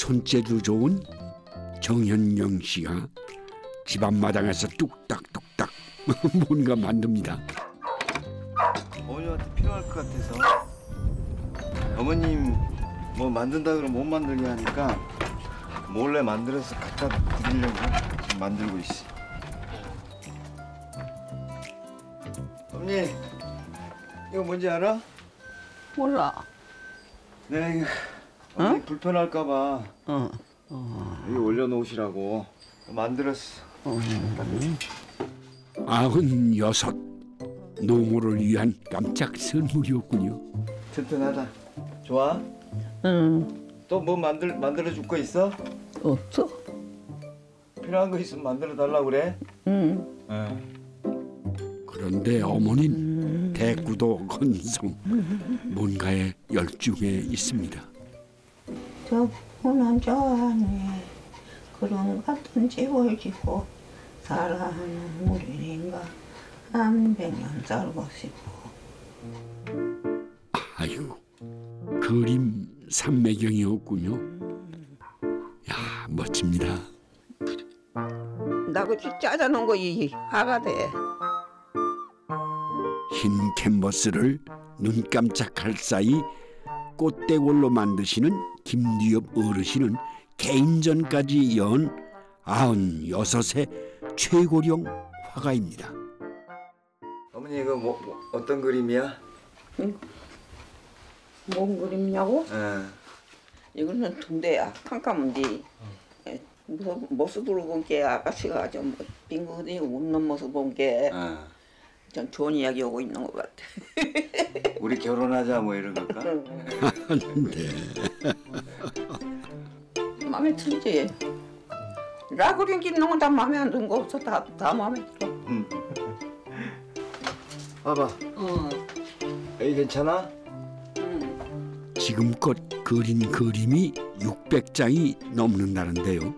손재주 좋은 정현영 씨가 집 앞마당에서 뚝딱뚝딱 뭔가 만듭니다. 어머님한테 필요할 것 같아서 어머님 뭐 만든다 그러면 못 만들게 하니까 몰래 만들어서 갖다 드리려고 지금 만들고 있어. 어머니 이거 뭔지 알아? 몰라. 내가 이거 어머니 불편할까 봐 여기 올려놓으시라고 만들었어. 96 노모를 위한 깜짝 선물이었군요. 튼튼하다. 좋아? 응. 또 뭐 만들어줄 거 있어? 없어. 필요한 거 있으면 만들어 달라고 그래? 응. 그런데 어머니는 대꾸도 건성 뭔가에 열중해 있습니다. 저분은 좋아하네. 그런 같은 집을 짓고 살아하는 우리인가 한 100년 살고 싶어. 아유, 그림 삼매경이었군요. 야, 멋집니다. 나같이 짜자놓은 거 이 화가 돼. 흰 캔버스를 눈 깜짝할 사이 꽃대골로 만드시는 김두엽 어르신은 개인전까지 연 96의 최고령 화가입니다. 어머니 이거 뭐 어떤 그림이야? 뭔 그림이냐고? 이거는 둔대야. 캄캄한데 모습으로 본 게 아가씨가 좀 빙긋이 웃는 모습 본 게 좀 좋은 이야기 오고 있는 것 같아. 우리 결혼하자 뭐 이런 걸까? 네. 마음에 들지. 나 그림 짓는 건 다 마음에 안 드는 거 없어. 다 마음에 들어. 봐봐. 여기 괜찮아? 지금껏 그린 그림이 600장이 넘는다는데요.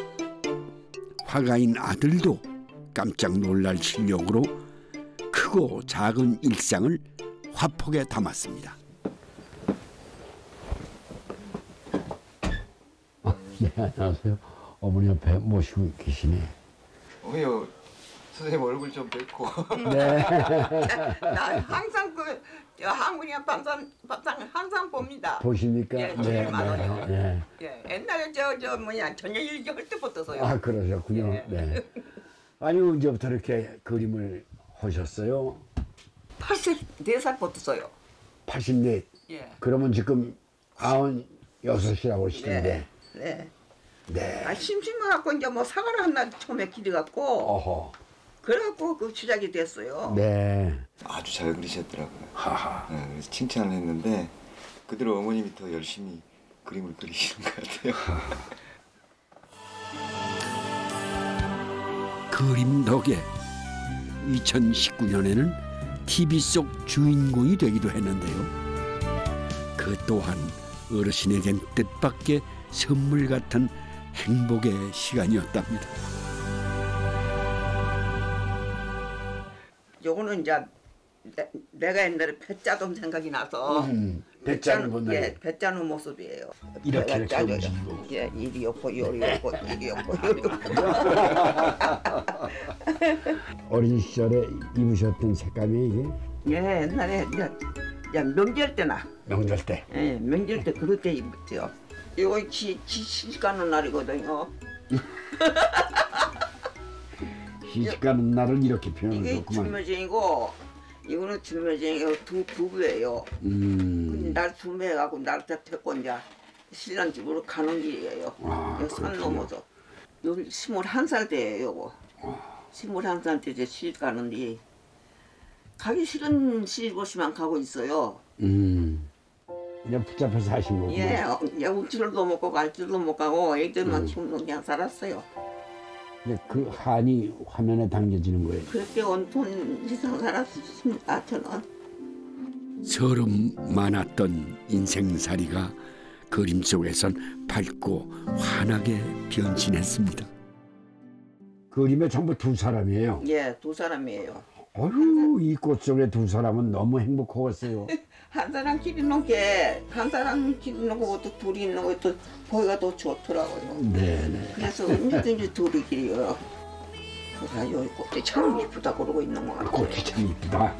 화가인 아들도 깜짝 놀랄 실력으로 크고 작은 일상을 화폭에 담았습니다. 네, 안녕하세요. 어머니 옆에 모시고 계시네. 어머니 선생님 얼굴 좀 뵙고. 네. 나 항상 그 한국이랑 밥상 항상 봅니다. 보십니까? 예, 네, 많아요. 네. 예, 옛날에 저 뭐냐 전혀일기 할 때부터서요. 아, 그러셨군요. 예. 네. 아니, 언제부터 이렇게 그림을 하셨어요? 84살부터서요. 84. 예. 그러면 지금 96이라고 하시는데. 네. 네. 아, 심심해갖고 이제 뭐 사과를 하나 처음에 기대갖고 어허. 그래갖고 그 시작이 됐어요. 네. 아주 잘 그리셨더라고요. 하하. 그래서 칭찬을 했는데 그대로 어머님이 더 열심히 그림을 그리시는 것 같아요. 그림 덕에 2019년에는 TV 속 주인공이 되기도 했는데요. 그 또한 어르신에겐 뜻밖의 선물 같은 행복의 시간이었답니다. 요거는 이제 내가 옛날에 배 짜던 생각이 나서 배 짜는 건데. 예, 배 짜는 모습이에요. 이렇게 배가 짜져요. 움직이고. 예, 일이 없고 요리 없고 일이 없고 요리 없고. 어린 시절에 입으셨던 색감이 이게 예, 옛날에 이제 명절 때나 명절 때. 예, 명절 때 그럴 때 입었죠. 이거 시집 가는 날이거든요. 시집 가는 날을 이렇게 이게 표현하셨구만. 줄며쟁이고 이거는 줄며쟁이고 두부예요. 날 두매갖고 날 태고 이제 신랑 집으로 가는 길이에요. 아, 산 넘어서. 여기 21살 때예요, 요거. 21살 때 이제 시집 가는데 가기 싫은 시집 오시만 가고 있어요. 이제 붙잡혀서 하신 거구나. 예, 웃줄도 못 가고 갈 줄도 못 가고 애들만 키우는 그냥 살았어요. 근데 그 한이 화면에 담겨지는 거예요. 그렇게 온통 이상 살았습니다, 저는. 서름 많았던 인생살이가 그림 속에선 밝고 환하게 변신했습니다. 그림에 전부 두 사람이에요. 예, 두 사람이에요. 어휴, 이 꽃 속에 두 사람은 너무 행복하겠어요. 한 사람 길 있는 게 한 사람 길 있는 것보다 둘이 있는 것도 보기가 더 좋더라고요. 네네. 그래서 언제든지 둘이 길이요. 그래서 여기 꽃이 참 이쁘다 그러고 있는 것 같아요. 꽃이 참 이쁘다.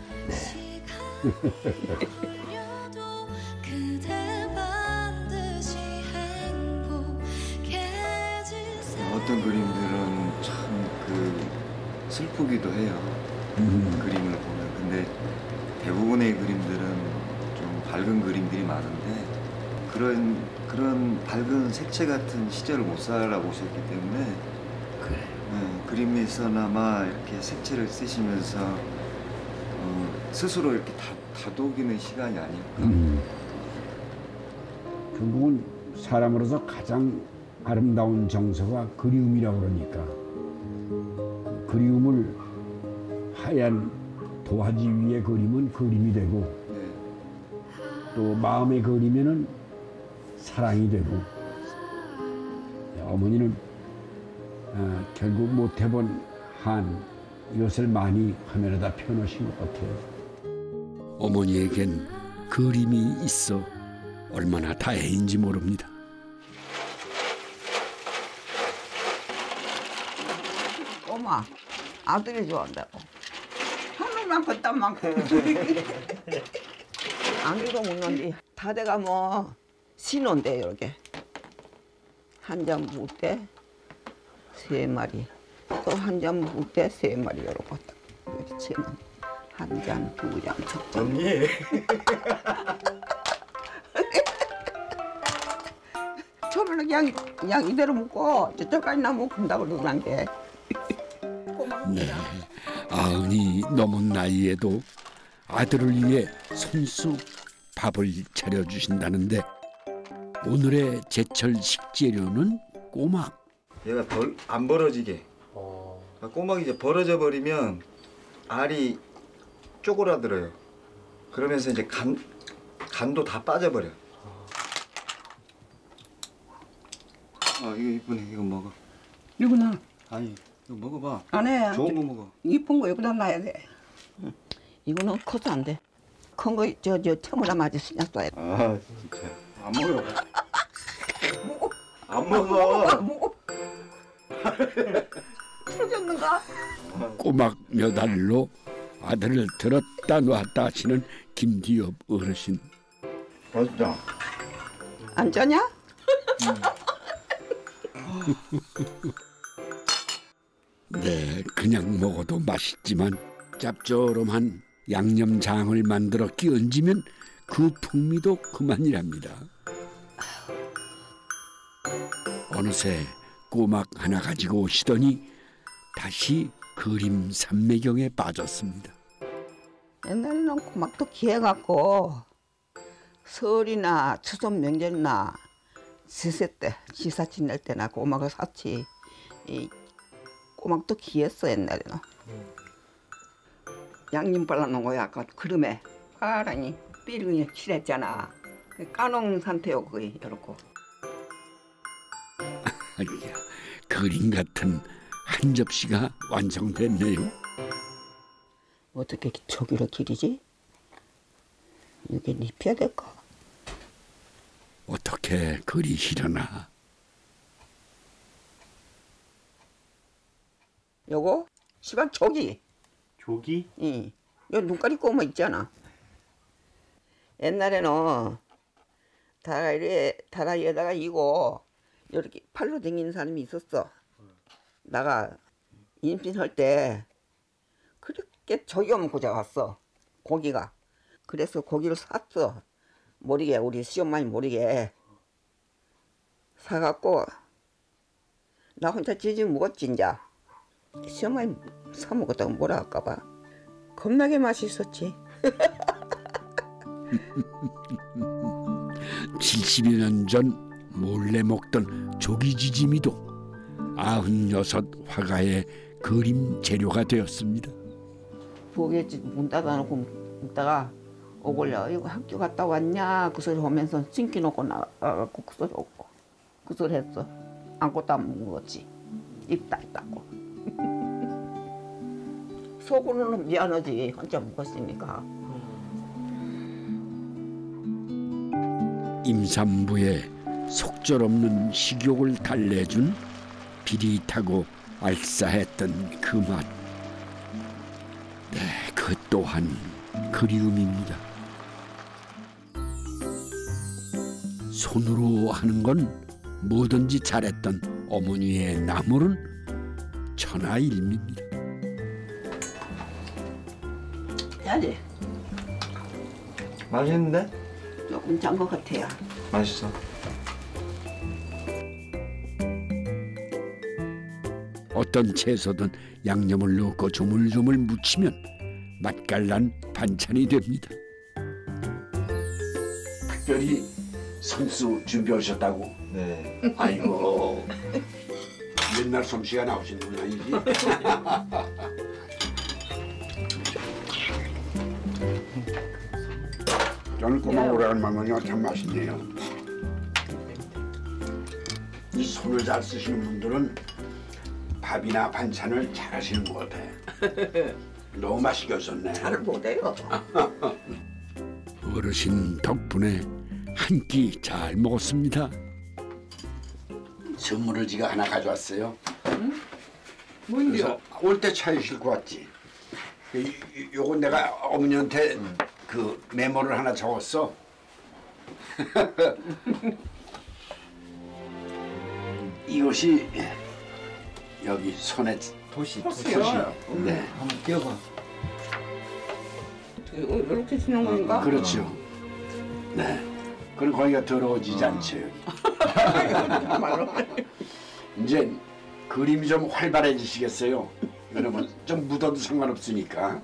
어떤 그림들은 참 슬프기도 해요. 그림을 보면. 근데 대부분의 그림들은 좀 밝은 그림들이 많은데 그런 밝은 색채 같은 시절을 못 살아보셨기 때문에 그래. 그림에서나마 이렇게 색채를 쓰시면서 스스로 이렇게 다독이는 시간이 아닐까. 결국은 사람으로서 가장 아름다운 정서가 그리움이라고 그러니까 그리움을 하얀 도화지 위에 그리면 그림이 되고 네. 또 마음에 그리면은 사랑이 되고 어머니는 결국 못 해본 한 이것을 많이 화면에다 펴놓으신 것 같아요. 어머니에겐 그림이 있어 얼마나 다행인지 모릅니다. 엄마 아들이 좋아한다고. 하늘만 걷단 만큼. 안기도 묻는데 다대가 뭐 신혼데 이렇게 한 잔 묵을 때 3마리 또 한 잔 묵을 때 3마리 이러고 이렇게 채는 한 잔, 2잔, 적정. 언니. 처음에는 그냥 이대로 묵고 저쪽까지 나면 금다고 그러는 게. 네, 90이 넘은 나이에도 아들을 위해 손수 밥을 차려주신다는데 오늘의 제철 식재료는 꼬막. 얘가 안 벌어지게. 꼬막이 이제 벌어져 버리면 알이 쪼그라들어요. 그러면서 이제 간도 다 빠져버려. 이거 이쁘네. 이거 먹어. 이거나 아니 이거 먹어봐. 안 해. 좋은 거 먹어. 이쁜 거 여기다 놔야 돼. 이거는 커도 안 돼. 큰 거 저 틈으로 맞을 수 있냐 쏴야 돼. 아 진짜 안 먹어. 안 먹어. 풀어졌는가? 꼬막 몇 알로 아들을 들었다 놨다 하시는 김디엽 어르신. 맛있다. 안 쩌냐? 네, 그냥 먹어도 맛있지만 짭조름한 양념장을 만들어 끼얹으면 그 풍미도 그만이랍니다. 어느새 꼬막 하나 가지고 오시더니 다시 그림 삼매경에 빠졌습니다. 옛날에는 꼬막도 귀해갖고 설이나 추석 명절이나 지세 때 지사 지낼 때나 꼬막을 샀지. 이 꼬막도 귀했어 옛날에는. 양념 발라놓은 거야 아까 그름에 파랑이 삐르게 칠했잖아. 까놓은 상태요 거의 이렇고. 아니야, 그림 같은 한 접시가 완성됐네요. 어떻게 저기로 길이지? 이게 입혀야 될까? 어떻게 그리시려나. 요거 시방 조기. 조기? 응. 요 눈깔이 꼬마 있잖아. 옛날에는 다라이에다가 이고 이렇게 팔로 다니는 사람이 있었어. 나가 임신할 때 그렇게 저기 오면 고자왔어 고기가. 그래서 고기를 샀어. 모르게 우리 시엄마이 모르게 사갖고 나 혼자 지지 먹었지 이제. 시엄마이 사 먹었다고 뭐라 할까봐. 겁나게 맛있었지. 70여 년 전 몰래 먹던 조기지짐이도 96 화가의 그림 재료가 되었습니다. 부엌에 문 닫아놓고 있다가 오골려 이거 학교 갔다 왔냐 그 소리 하면서 신기 놓고 나가고 그 소리 오고 그 소리 했어. 아무것도 안 먹었지. 입 닦고. 속으로는 미안하지. 혼자 묵었으니까. 임산부의 속절없는 식욕을 달래준 비릿하고 알싸했던 그 맛. 네, 그 또한 그리움입니다. 손으로 하는 건 뭐든지 잘했던 어머니의 나물은 천하일미입니다. 해야지. 맛있는데? 조금 짠 것 같아요. 맛있어. 어떤 채소든 양념을 넣고 조물조물 무치면 맛깔난 반찬이 됩니다. 특별히 선수 준비하셨다고? 네. 아이고, 맨날 솜씨가 나오시는 분 아니지? 저는 꼬막 오라는만은요 참 맛있네요. 이 손을 잘 쓰시는 분들은 밥이나 반찬을 잘 하시는 것 같아. 너무 맛있게 하셨네. 잘 못해요. 어르신 덕분에 한 끼 잘 먹었습니다. 선물을 제가 하나 가져왔어요. 뭔데요? 올 때 차에 싣고 왔지. 요건 내가 어머니한테 그 메모를 하나 적었어. 이것이 여기 손에 도시. 토시요? 네. 한번 끼워봐. 이렇게 치는 건가? 그렇죠. 네. 그럼 거기가 더러워지지 않죠. 여기. 이제 그림이 좀 활발해지시겠어요. 그러면 좀 묻어도 상관없으니까.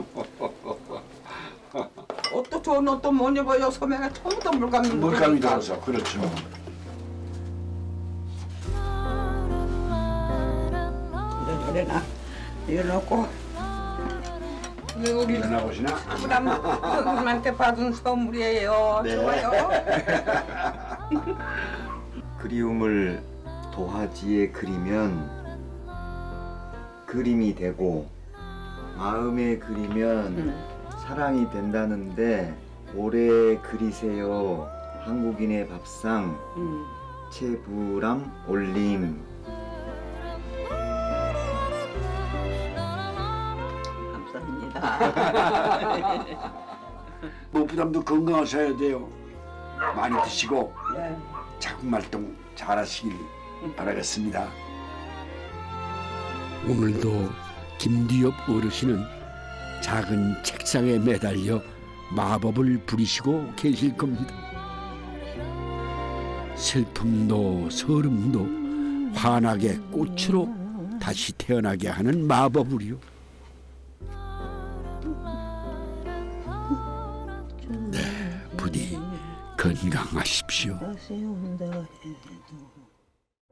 옷도 좋은 옷도 못 입어요. 소매가 처음부터 물감이 물감이 들어서 그렇죠. 이래나 이거 넣고 이게 우리 일어나 보시나? 부담한테 받은 선물이에요. 네. 좋아요. 그리움을 도화지에 그리면 그림이 되고 마음에 그리면 사랑이 된다는데 오래 그리세요. 한국인의 밥상 채부람 올림. 감사합니다. 무부담도 건강하셔야 돼요. 많이 드시고 네. 작품 활동 잘하시길 바라겠습니다. 오늘도 김디엽 어르신은 작은 책상에 매달려 마법을 부리시고 계실 겁니다. 슬픔도 서름도 환하게 꽃으로 다시 태어나게 하는 마법을요. 네, 부디 건강하십시오. 다시 온다 해도